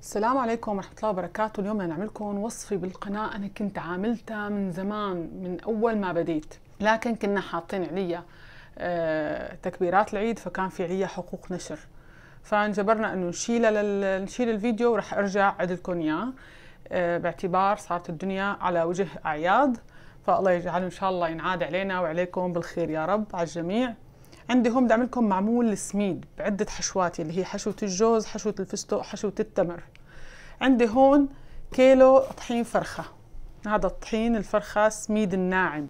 السلام عليكم ورحمة الله وبركاته. اليوم بدنا نعمل لكم وصفة بالقناة أنا كنت عاملتها من زمان، من أول ما بديت، لكن كنا حاطين عليها تكبيرات العيد، فكان في عليها حقوق نشر، فانجبرنا إنه نشيل الفيديو، ورح أرجع أعد لكم إياه باعتبار صارت الدنيا على وجه أعياد، فالله يجعله إن شاء الله ينعاد علينا وعليكم بالخير يا رب على الجميع. عندي هون بدي اعمل لكم معمول السميد بعده حشوات، اللي هي حشوه الجوز، حشوه الفستق، حشوه التمر. عندي هون كيلو طحين فرخه، هذا الطحين الفرخه سميد الناعم،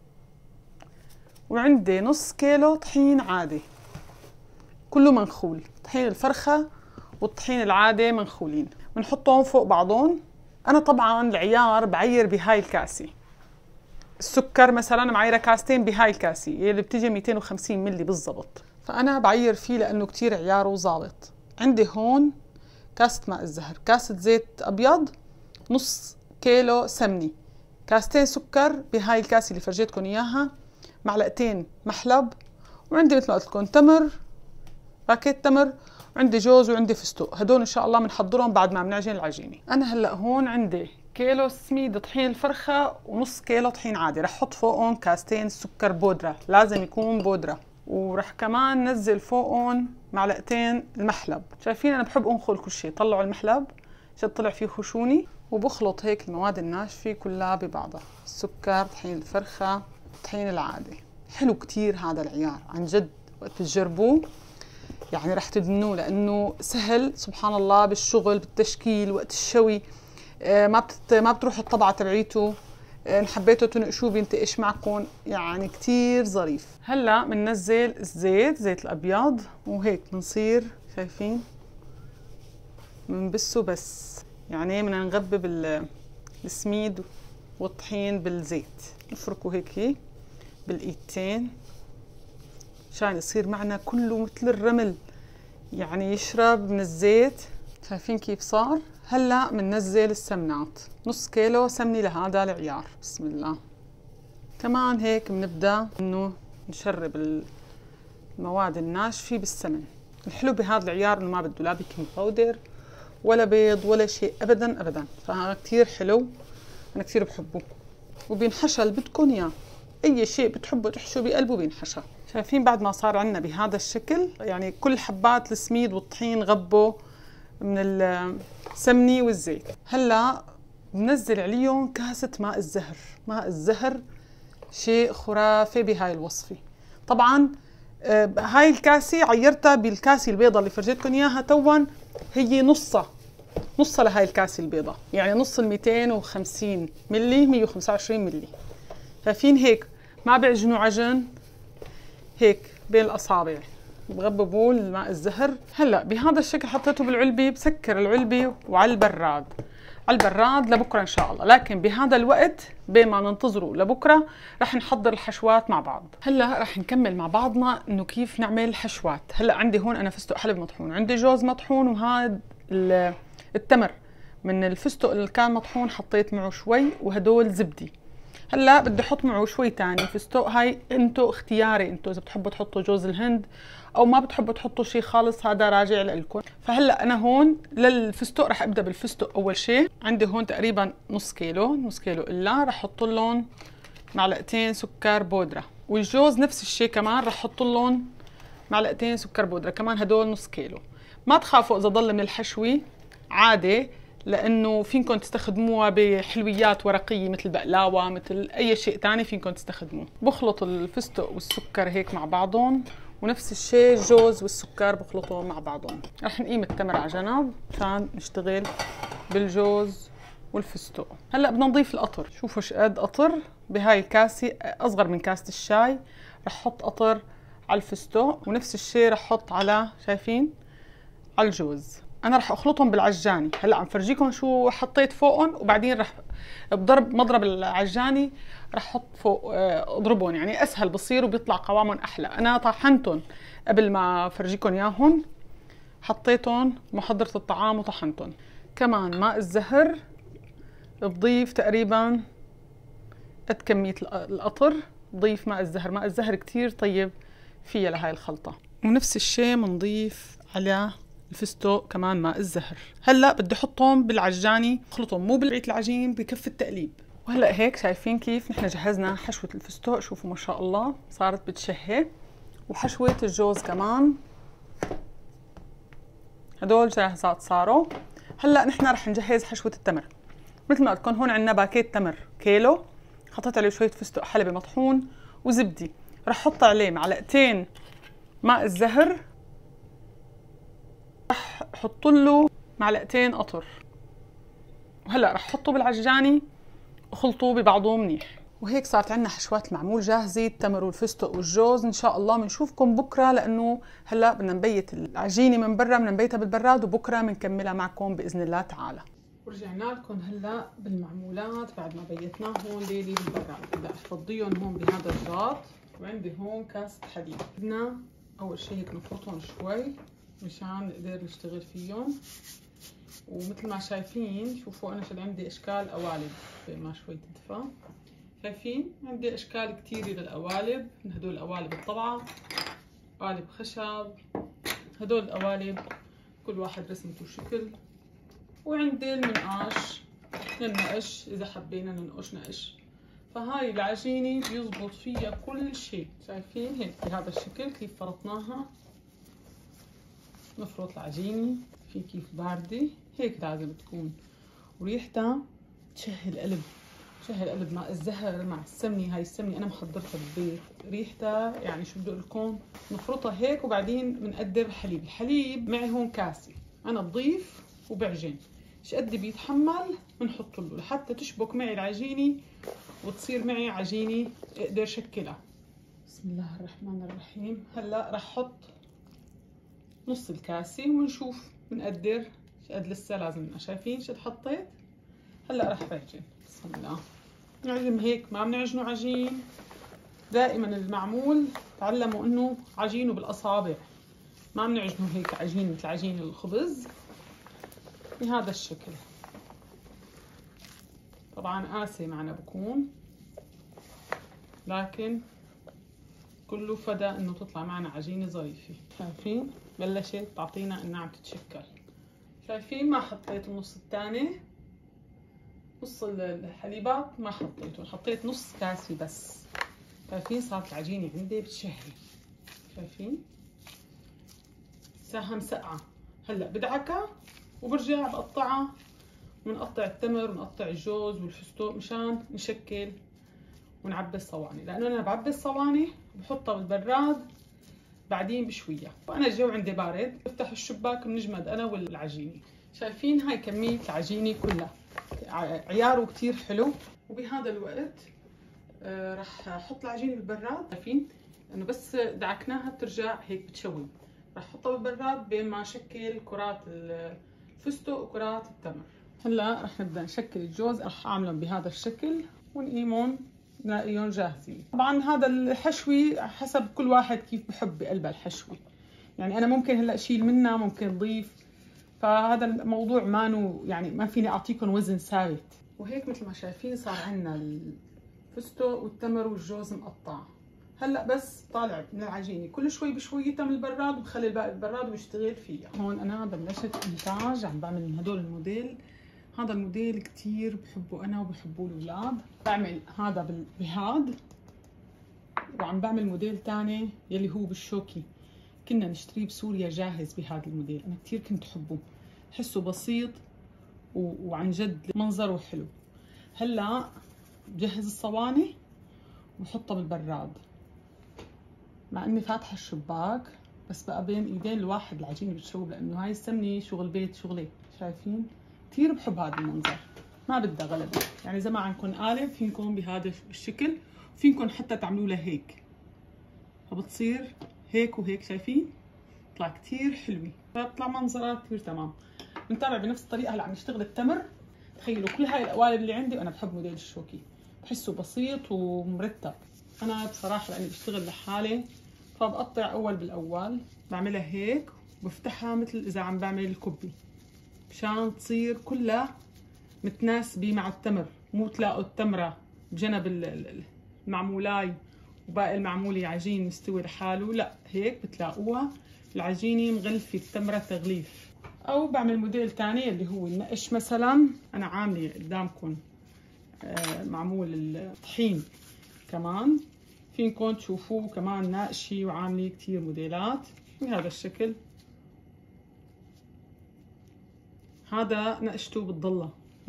وعندي نص كيلو طحين عادي كله منخول. طحين الفرخه والطحين العادي منخولين، بنحطهم فوق بعضهم. انا طبعا العيار بعير بهاي الكاسه. السكر مثلا معيره كاستين بهاي الكاسه اللي بتيجي 250 ملي بالضبط، فانا بعير فيه لانه كتير عيار وظابط. عندي هون كاسه ماء الزهر، كاسه زيت ابيض، نص كيلو سمنه، كاستين سكر بهاي الكاسه اللي فرجيتكم اياها، معلقتين محلب، وعندي مثل ما قلت لكم تمر، باكيت تمر، وعندي جوز، وعندي فستق. هدول ان شاء الله بنحضرهم بعد ما بنعجن العجينه. انا هلا هون عندي كيلو سميد طحين الفرخه ونص كيلو طحين عادي، رح احط فوقهم كاستين سكر بودره، لازم يكون بودره، ورح كمان نزل فوقهم معلقتين المحلب. شايفين انا بحب انخل كل شيء، طلعوا المحلب عشان طلع فيه خشوني، وبخلط هيك المواد الناشفه كلها ببعضها، السكر، طحين الفرخه، الطحين العادي. حلو كتير هذا العيار عن جد، وقت تجربوه يعني رح تدمنوه، لانه سهل سبحان الله بالشغل بالتشكيل وقت الشوي، ما بتروح الطبعه تبعيته، ان حبيتوا تنقشوه بينتقش معكم، يعني كتير ظريف. هلا بننزل الزيت، زيت الابيض، وهيك بنصير شايفين بنبسه، بس يعني بدنا نغبب السميد والطحين بالزيت، نفركه هيك بالايدتين عشان يصير معنا كله مثل الرمل، يعني يشرب من الزيت. شايفين كيف صار؟ هلا بننزل السمنات، نص كيلو سمنه لهذا العيار. بسم الله. كمان هيك بنبدا انه نشرب المواد الناشفه بالسمن. الحلو بهذا العيار انه ما بده لا بيكنج باودر ولا بيض ولا شيء ابدا ابدا، فهذا كثير حلو، انا كثير بحبه. وبينحشى اللي بدكم اياه، اي شيء بتحبوا تحشوا بقلبه بينحشى. شايفين بعد ما صار عندنا بهذا الشكل، يعني كل حبات السميد والطحين غبوا من السمنه والزيت. هلا بنزل عليهم كاسه ماء الزهر. ماء الزهر شيء خرافي بهاي الوصفه. طبعا هاي الكاسه عيرتها بالكاسه البيضاء اللي فرجيتكم اياها توا، هي نصها لهاي الكاسه البيضاء، يعني نص ال 250 ملي، 125 ملي. شايفين هيك ما بيعجنوا عجن، هيك بين الاصابع بغببوا الماء الزهر. هلا بهذا الشكل حطيته بالعلبه، بسكر العلبه وعلى البراد، على البراد لبكره ان شاء الله. لكن بهذا الوقت بين ما ننتظره لبكره رح نحضر الحشوات مع بعض. هلا رح نكمل مع بعضنا انه كيف نعمل الحشوات. هلا عندي هون انا فستق حلب مطحون، عندي جوز مطحون، وهذا التمر من الفستق اللي كان مطحون حطيت معه شوي، وهدول زبدي. هلا بدي احط معه شوي تاني فستق، هاي انتو اختياري، انتو اذا بتحبوا تحطوا جوز الهند او ما بتحبوا تحطوا شيء خالص، هذا راجع لكم. فهلا انا هون للفستق رح ابدا بالفستق اول شيء. عندي هون تقريبا نص كيلو الا، رح احط لهم معلقتين سكر بودره، والجوز نفس الشيء كمان رح احط لهم معلقتين سكر بودره كمان، هدول نص كيلو. ما تخافوا اذا ضل من الحشوه عادي، لانه فينكم تستخدموها بحلويات ورقيه مثل بقلاوه، مثل اي شيء ثاني فينكم تستخدموه. بخلط الفستق والسكر هيك مع بعضهم، ونفس الشيء الجوز والسكر بخلطهم مع بعضهم. رح نقيم التمر على جنب عشان نشتغل بالجوز والفستق. هلا بدنا نضيف القطر. شوفوا ايش قد قطر بهاي الكاسه، اصغر من كاسه الشاي. رح احط قطر على الفستق، ونفس الشيء رح احط على، شايفين، على الجوز. انا رح اخلطهم بالعجاني. هلا عم فرجيكم شو حطيت فوقهم، وبعدين رح بضرب مضرب العجاني رح احط فوق، اضربهم، يعني اسهل بصير وبيطلع قوامهم احلى. انا طحنتهم قبل ما فرجيكم اياهم، حطيتهم محضرة الطعام وطحنتهم. كمان ماء الزهر بضيف تقريبا قد كمية القطر، بضيف ماء الزهر. ماء الزهر كتير طيب فيها لهاي الخلطة. ونفس الشيء بنضيف على الفستق كمان ماء الزهر. هلا بدي احطهم بالعجانه، اخلطهم مو بالعيد العجين، بكف التقليب. وهلا هيك شايفين كيف نحن جهزنا حشوه الفستق، شوفوا ما شاء الله صارت بتشهي، وحشوه الجوز كمان هدول جاهزات صاروا. هلا نحن رح نجهز حشوه التمر. مثل ما قلت لكم هون عندنا باكيت تمر كيلو، حطيت عليه شويه فستق حلبي مطحون وزبدي، رح احط عليه معلقتين ماء الزهر، رح احط له معلقتين قطر، وهلا رح احطه بالعجانه وخلطوه ببعضه منيح. وهيك صارت عندنا حشوات المعمول جاهزه، التمر والفستق والجوز. ان شاء الله بنشوفكم بكره، لانه هلا بدنا نبيت العجينه من برا، بدنا نبيتها بالبراد، وبكره بنكملها معكم باذن الله تعالى. ورجعنا لكم هلا بالمعمولات بعد ما بيتناهم ليلي بالبراد. هلا رح فضيهم هون بهذا الجاط، وعندي هون كاسه حليب. بدنا اول شيء هيك نفرطهم شوي مشان نقدر نشتغل فيهم. ومثل ما شايفين شوفوا انا شد عندي اشكال قوالب ما شوي تدفى. شايفين عندي اشكال كثيره للقوالب، من هدول قوالب الطبعه، قوالب خشب، هدول القوالب كل واحد رسمته شكل. وعندي المنقاش للنقش اذا حبينا ننقش نقش. فهاي العجينه بيزبط فيها كل شيء. شايفين هيك بهذا الشكل كيف فرطناها. نفرط العجينه في كيف بارده هيك لازم تكون، وريحتها تشهي القلب. تشهي القلب مع الزهر مع السمنه. هاي السمنه انا محضرتها بالبيت، ريحتها يعني شو بدي اقول لكم. نفرطها هيك وبعدين بنقدر الحليب. الحليب معي هون كاسه، انا بضيف وبعجن ايش قد بيتحمل بنحط له لحتى تشبك معي العجينه وتصير معي عجينه اقدر شكلها. بسم الله الرحمن الرحيم. هلا رح احط نص الكاسه ونشوف بنقدر ايش قد لسه لازم. شايفين شد حطيت. هلا رح بعجن. بسم الله. نعجن هيك، ما بنعجنه عجين. دائما المعمول تعلموا انه عجينه بالاصابع، ما بنعجنه هيك عجين مثل عجين الخبز بهذا الشكل. طبعا قاسي معنا بكون، لكن كله فدا انه تطلع معنا عجينه ظريفه. شايفين بلشت تعطينا انها عم تتشكل. شايفين ما حطيت النص الثاني، نص الحليبات ما حطيته، حطيت نص كاسه بس. شايفين صارت العجينه عندي بتشهي. شايفين ساها مسقعه. هلا بدعكها وبرجع بقطعها، ونقطع التمر ونقطع الجوز والفستق مشان نشكل ونعبي الصواني. لانه انا بعبي الصواني بحطها بالبراد بعدين بشويه، وانا الجو عندي بارد بفتح الشباك بنجمد انا والعجينه. شايفين هاي كميه العجينه كلها عياره كتير حلو. وبهذا الوقت رح احط العجينه بالبراد. شايفين انه بس دعكناها بترجع هيك بتشوي. رح احطها بالبراد بين ما اشكل كرات الفستق وكرات التمر. هلا رح نبدا نشكل الجوز. رح اعملهم بهذا الشكل ونقيمهم نلاقيهم جاهزين. طبعا هذا الحشوي حسب كل واحد كيف بحب بقلب الحشوي، يعني انا ممكن هلا اشيل منها ممكن اضيف، فهذا الموضوع يعني ما فيني اعطيكم وزن ثابت. وهيك مثل ما شايفين صار عندنا الفستق والتمر والجوز مقطع. هلا بس طالع من العجينه كل شوي بشويتها من البراد، وبخلي الباقي بالبراد وبشتغل فيها. هون انا بلشت انتاج، عم بعمل من هدول الموديل. هذا الموديل كتير بحبه انا وبحبوه الاولاد. بعمل هذا بهاد، وعم بعمل موديل ثاني يلي هو بالشوكي، كنا نشتريه بسوريا جاهز بهذا الموديل. انا كتير كنت احبه، بحسه بسيط وعن جد منظره حلو. هلا بجهز الصواني وبحطها بالبراد، مع اني فاتحه الشباك بس بقى بين ايدين الواحد العجينه بتشوب، لانه هاي السمنه شغل بيت شغلي. شايفين كثير بحب هذا المنظر، ما بدها غلبه. يعني اذا ما عندكم قالب فينكم بهذا الشكل، فينكم حتى تعملوا لها هيك فبتصير هيك وهيك. شايفين بتطلع كثير حلوه، فبتطلع منظرها كثير تمام. بنتابع بنفس الطريقه. هلا عم نشتغل التمر. تخيلوا كل هاي القوالب اللي عندي، وانا بحب موديل الشوكي، بحسه بسيط ومرتب. انا بصراحه لاني بشتغل لحالي فبقطع اول بالاول، بعملها هيك وبفتحها مثل اذا عم بعمل الكوبي مشان تصير كلها متناسبه مع التمر، مو تلاقوا التمره بجنب المعمولاي وباقي المعموله عجين مستوي لحاله. لا، هيك بتلاقوها العجينة مغلفة التمرة تغليف. أو بعمل موديل تاني اللي هو النقش مثلا. أنا عاملة قدامكم معمول الطحين كمان، فينكم تشوفوه كمان ناقشي، وعاملة كتير موديلات بهذا الشكل. هذا نقشته بتضله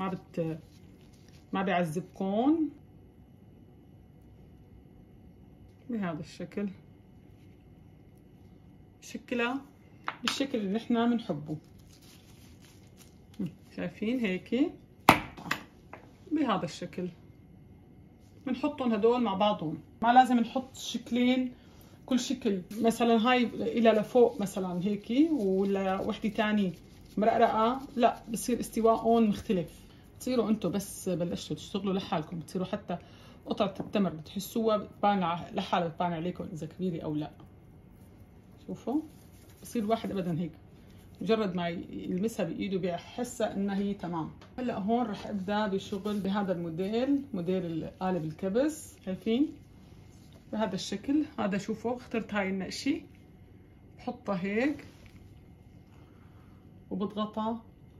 ما بيعذبكم بهذا الشكل. شكلها بالشكل اللي نحنا بنحبه. شايفين هيك بهذا الشكل. بنحطهم هدول مع بعضهم، ما لازم نحط شكلين كل شكل. مثلا هاي الى لفوق مثلا هيك، ولا وحده تانية مرقرقه، لا بصير استواءهم مختلف. بتصيروا انتم بس بلشتوا تشتغلوا لحالكم، بتصيروا حتى قطعه التمر بتحسوها بتبان لحالها، بتبان عليكم اذا كبيره او لا. شوفوا بصير الواحد ابدا هيك مجرد ما يلمسها بايده بيحسها انها هي تمام. هلا هون رح ابدا بشغل بهذا الموديل، موديل قالب الكبس. شايفين بهذا الشكل. هذا شوفوا اخترت هاي النقشه، بحطها هيك وبضغطها،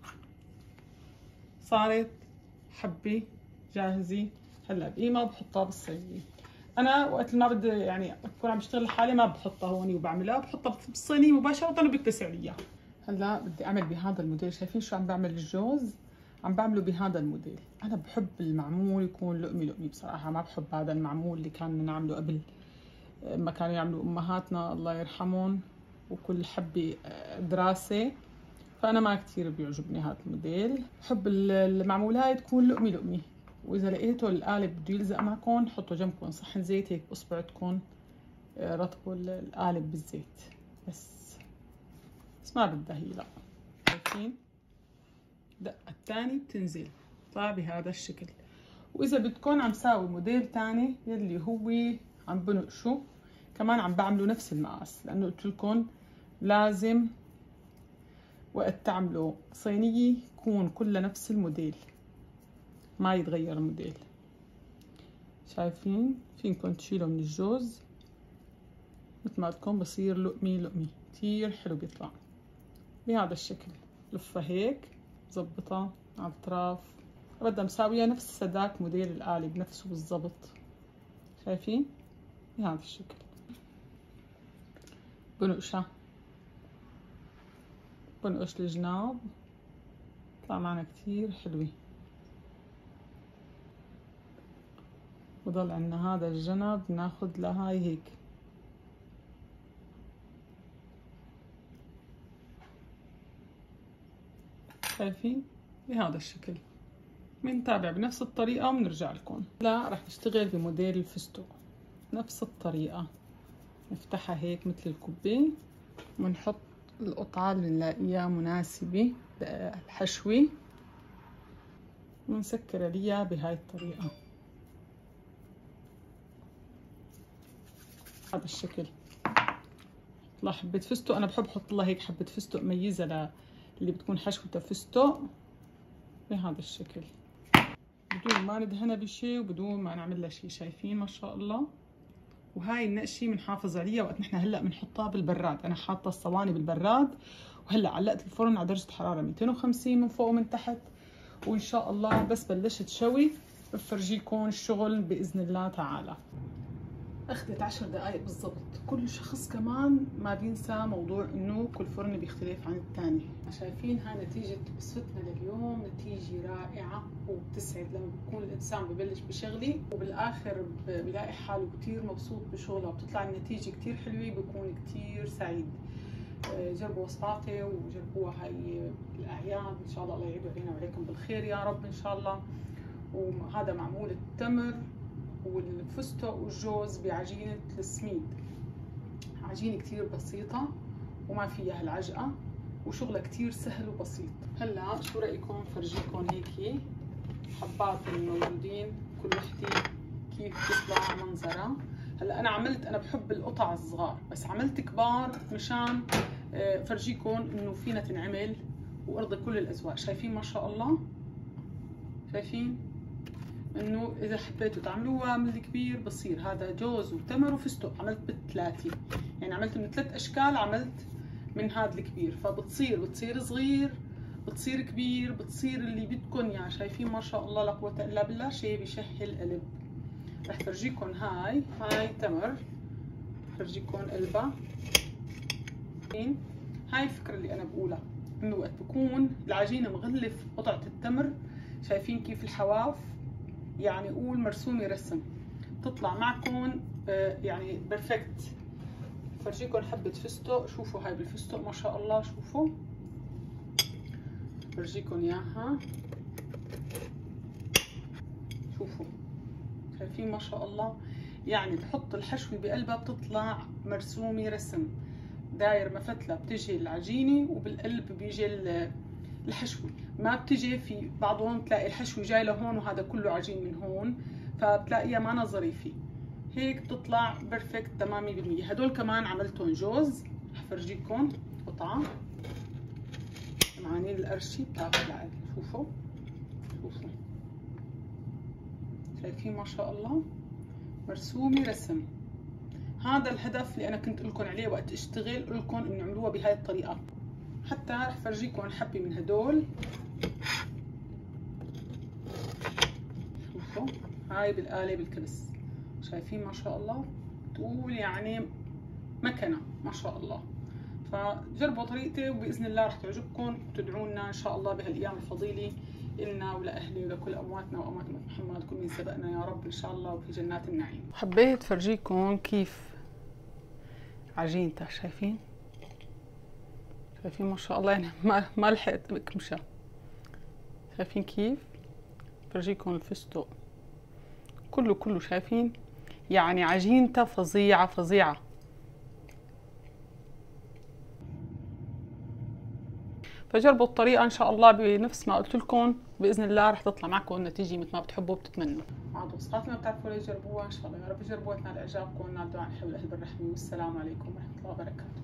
صارت حبه جاهزه. هلا بقيمه بحطها بالصينيه. انا وقت ما بدي يعني اكون عم بشتغل لحالي ما بحطها هون وبعملها، بحطها بالصينيه مباشره وبيتسع لي اياها. هلا بدي اعمل بهذا الموديل. شايفين شو عم بعمل؟ الجوز عم بعمله بهذا الموديل. انا بحب المعمول يكون لقمي لقمي بصراحه، ما بحب هذا المعمول اللي كان نعمله قبل ما كانوا يعملوا امهاتنا الله يرحمهم، وكل حبه دراسه. فانا ما كثير بيعجبني هذا الموديل. بحب المعمولايه تكون لقمي لقمي. واذا لقيتوا القالب بده يلزق معكم، حطوا جنبكم صحن زيت هيك باصبعتكم، رطبوا القالب بالزيت بس ما بدها هي لا. شايفين الدقه الثانيه بتنزل طالع بهذا الشكل. واذا بدكم عم ساوي موديل ثاني يلي هو عم بنقشه كمان عم بعمله نفس المقاس، لانه قلت لكم لازم وقت تعملوا صينيه يكون كلها نفس الموديل، ما يتغير الموديل. شايفين فينكم تشيلوا من الجوز مثل ما بدكم، بصير لقمي لقمي كتير حلو بيطلع بهذا الشكل. لفها هيك ظبطها على الاطراف، بدها مساويه نفس سداك موديل القالب نفسه بالضبط. شايفين بهذا الشكل. بنقشها، بنقش الجناب طلع معنا كتير حلوة. بضل عنا هذا الجنب ناخد لهاي هيك. شايفين بهذا الشكل. بنتابع بنفس الطريقة وبنرجع لكم. لا رح نشتغل بموديل الفستق نفس الطريقة. نفتحها هيك مثل الكبة، ونحط القطعة اللي نلاقيها مناسبة الحشوة، ونسكر ليها بهاي الطريقة. هذا الشكل. طلع حبة فستق. أنا بحب أحط لها هيك حبة فستق ميزة اللي بتكون حشوتها فستق بهذا الشكل، بدون ما ندهنها بشي وبدون ما نعمل لها شي. شايفين ما شاء الله. وهاي النقشة بنحافظ عليها وقت نحن هلا بنحطها بالبراد. انا حاطه الصواني بالبراد، وهلا علقت الفرن على درجه حراره 250 من فوق ومن تحت، وان شاء الله بس بلشت شوي بفرجيكم الشغل باذن الله تعالى. اخذت 10 دقائق بالضبط. كل شخص كمان ما بينسى موضوع انه كل فرن بيختلف عن الثاني. شايفين هاي نتيجة وصفتنا لليوم، نتيجة رائعة وبتسعد لما بكون الانسان ببلش بشغلة وبالاخر بلاقي حاله كثير مبسوط بشغله وبتطلع النتيجة كثير حلوة، بكون كثير سعيد. جربوا وصفاتي وجربوها هاي الاعياد ان شاء الله. الله يعيد علينا وعليكم بالخير يا رب ان شاء الله. وهذا معمول التمر والفستق والجوز بعجينة السميد. عجينة كتير بسيطة وما فيها العجقة، وشغلها كتير سهل وبسيط. هلا شو رأيكم فرجيكم هيك حبات الموجودين كل وحدة كيف بيطلع منظرها. هلا انا بحب القطع الصغار، بس عملت كبار مشان فرجيكم انه فينا تنعمل وارضي كل الاذواق. شايفين ما شاء الله. شايفين انه اذا حبيتوا تعملوها من الكبير بصير. هذا جوز وتمر وفستق، عملت بالثلاثه، يعني عملت من 3 اشكال. عملت من هذا الكبير، بتصير صغير، بتصير كبير، بتصير اللي بدكم يعني. شايفين ما شاء الله لا قوة الا بالله، شيء بيشهي القلب. رح فرجيكم هاي تمر، فرجيكم قلبها. هاي الفكرة اللي انا بقولها، انه وقت بكون العجينة مغلف قطعة التمر، شايفين كيف الحواف يعني قول مرسومة رسم، تطلع معكم يعني بيرفكت. فرجيكم حبة فستق، شوفوا هاي بالفستق ما شاء الله، شوفوا فرجيكم اياها، شوفوا شايفين ما شاء الله. يعني بحط الحشوة بقلبها بتطلع مرسومة رسم، داير مفتلة بتجي العجينة وبالقلب بيجي الحشوة، ما بتجي في بعضهم تلاقي الحشوة جاي لهون وهذا كله عجين من هون، فبتلاقيها ما ظريفة. هيك بتطلع بيرفكت تمام 100%. هدول كمان عملتهم جوز، رح فرجيكم قطعة معانين القرشي بتاخذ العقل. شوفوا شايفين ما شاء الله مرسومة رسم. هذا الهدف اللي انا كنت لكم عليه وقت اشتغل، لكم انه اعملوها بهاي الطريقة. حتى رح فرجيكم حبة من هدول، شوفوا هاي بالآلة بالكبس، شايفين ما شاء الله، تقول يعني مكنة ما شاء الله. فجربوا طريقتي وبإذن الله رح تعجبكم، وتدعونا إن شاء الله بهالأيام الفضيلة إلنا ولأهلي ولكل أمواتنا وأموات محمد، كل من سبقنا يا رب إن شاء الله وفي جنات النعيم. حبيت فرجيكم كيف عجينتها، شايفين ما شاء الله، يعني ما لحقت بكمشها. شايفين كيف فرجيكم الفستق كله شايفين، يعني عجينتها فظيعة. فجربوا الطريقة ان شاء الله بنفس ما قلت لكم، باذن الله رح تطلع معكم النتيجة مثل ما بتحبوا وبتتمنوا. عاد وصفات ما بتعرفوا ليه جربوها ان شاء الله، يا رب جربوها تنال اعجابكم، نال دعاء الحب والاهل بالرحمة. والسلام عليكم ورحمة الله وبركاته.